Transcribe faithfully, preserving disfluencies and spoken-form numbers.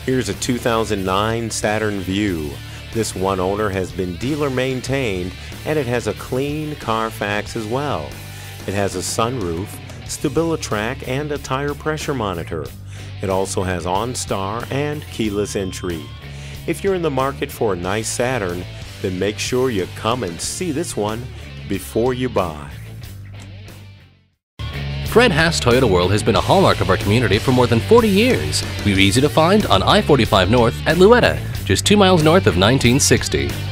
Here's a two thousand nine Saturn VUE. This one owner has been dealer maintained and it has a clean Carfax as well. It has a sunroof, StabiliTrak, and a tire pressure monitor. It also has OnStar and keyless entry. If you're in the market for a nice Saturn, then make sure you come and see this one before you buy. Fred Haas Toyota World has been a hallmark of our community for more than forty years. We're easy to find on I forty-five North at Luetta, just two miles north of nineteen sixty.